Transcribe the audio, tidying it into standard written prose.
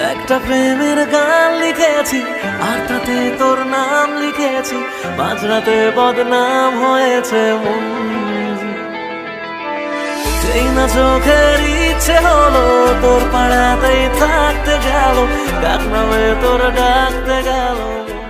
একটা প্রেমের গান লিখেছি আর তাতে তোর নাম লিখেছি, মাঝরাতে বদনাম হয়েছে মন। যেই না চোখের ইচ্ছে হলো তোর পাড়াতেই থাকতে গেল, ডাক নামে তোর ডাকতে গেল।